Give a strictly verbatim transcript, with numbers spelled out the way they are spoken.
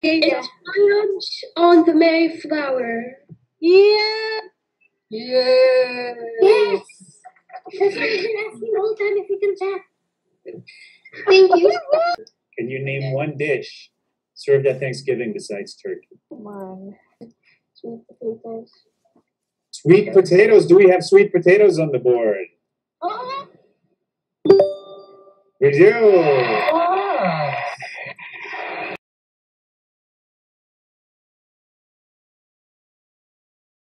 It's lunch on the Mayflower. Yeah. Yeah. Yes. That's why I've been asking all the time if we can chat. Thank you. Can you name one dish served at Thanksgiving besides turkey? Come on. Sweet potatoes. Sweet potatoes. Do we have sweet potatoes on the board? Oh. We do.